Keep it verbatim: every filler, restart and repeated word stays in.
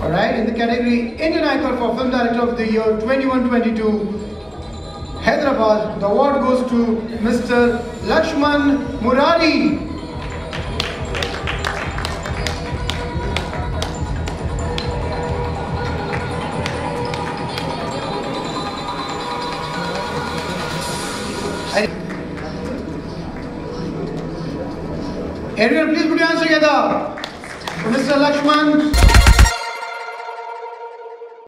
Alright, in the category Indian Icon for Film Director of the Year twenty-one twenty-two, Hyderabad, the award goes to Mister Laxman Murari. Everyone, please put your hands together for Mister Laxman.